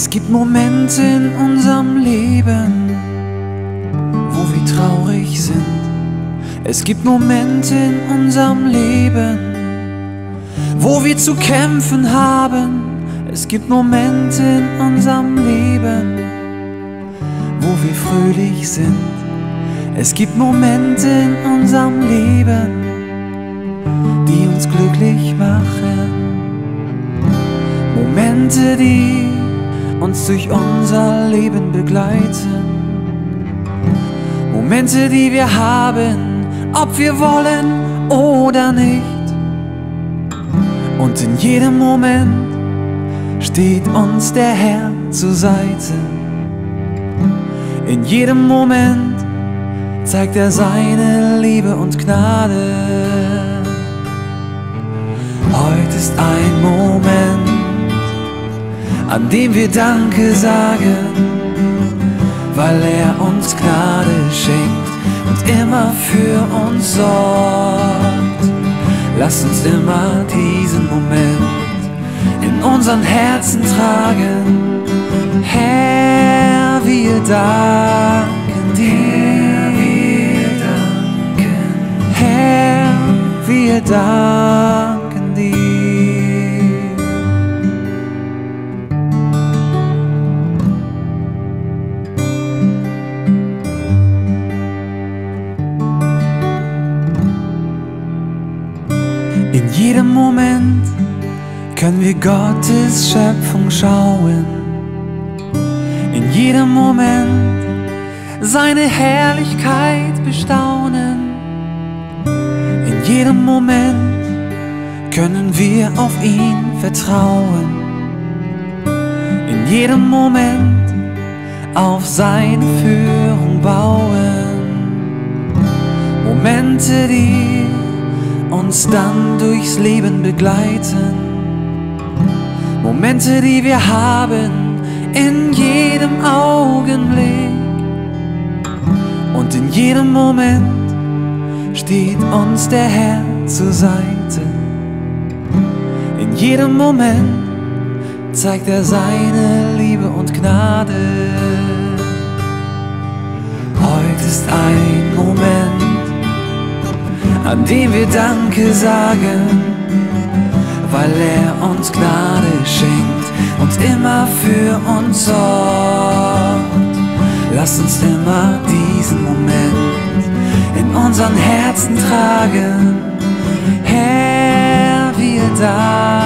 Es gibt Momente in unserem Leben, wo wir traurig sind. Es gibt Momente in unserem Leben, wo wir zu kämpfen haben. Es gibt Momente in unserem Leben, wo wir fröhlich sind. Es gibt Momente in unserem Leben, die uns glücklich machen. Momente, die uns durch unser Leben begleiten. Momente, die wir haben, ob wir wollen oder nicht. Und in jedem Moment steht uns der Herr zur Seite. In jedem Moment zeigt er seine Liebe und Gnade. Heute ist ein Moment, an dem wir Danke sagen, weil er uns Gnade schenkt und immer für uns sorgt. Lasst uns immer diesen Moment in unseren Herzen tragen. Herr, wir danken dir. Herr, wir danken dir. In jedem Moment können wir Gottes Schöpfung schauen. In jedem Moment seine Herrlichkeit bestaunen. In jedem Moment können wir auf ihn vertrauen. In jedem Moment auf seine Führung bauen. Momente, die uns dann durchs Leben begleiten. Momente, die wir haben in jedem Augenblick. Und in jedem Moment steht uns der Herr zur Seite. In jedem Moment zeigt er seine Liebe und Gnade. Heute ist ein Moment, an dem wir Danke sagen, weil er uns Gnade schenkt und immer für uns sorgt. Lasst uns immer diesen Moment in unseren Herzen tragen. Herr, wir danken